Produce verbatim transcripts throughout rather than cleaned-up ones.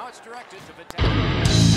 Now it's directed to Vitale.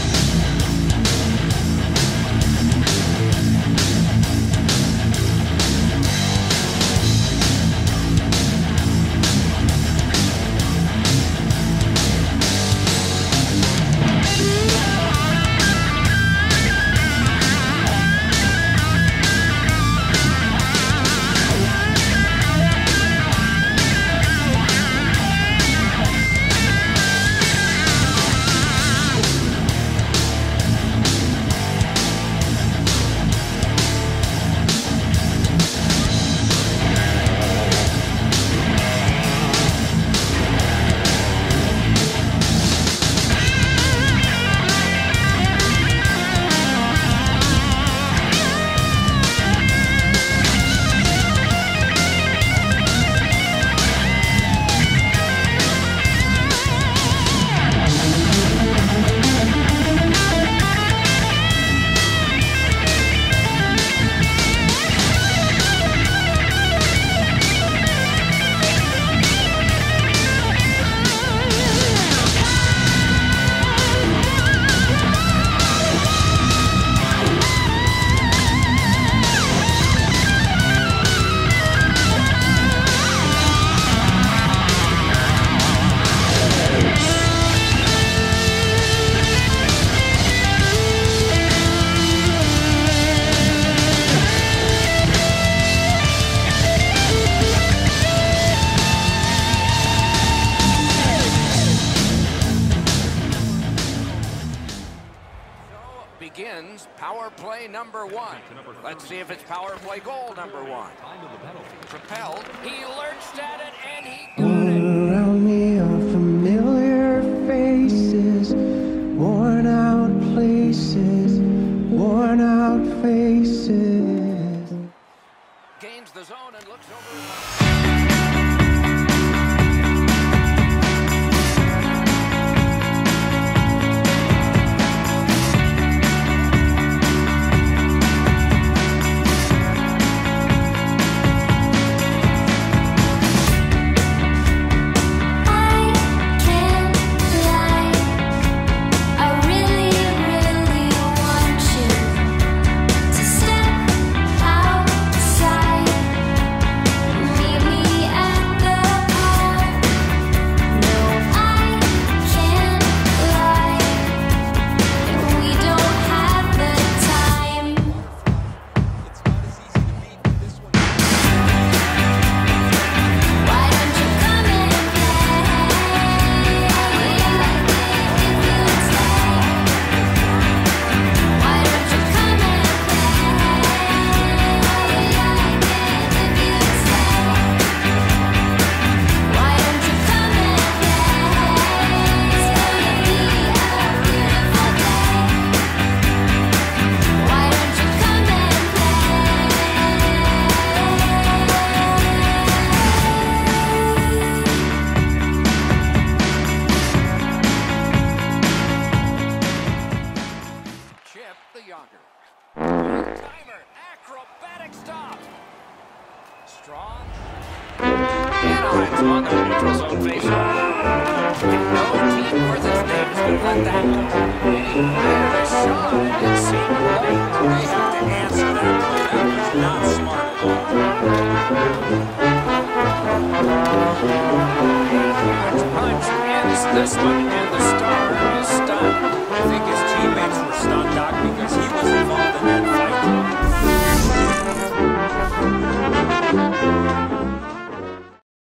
Begins power play number one. Let's see if it's power play goal number one. Propelled, he lurched at it and he got it. Around me are familiar faces, worn out places, worn out faces. Gains the zone and looks over. The Yager. Timer, acrobatic stop. Strong. Anaheim's on the neutral zone faceoff. No team worth its name is going to let that go. And he fired a shot.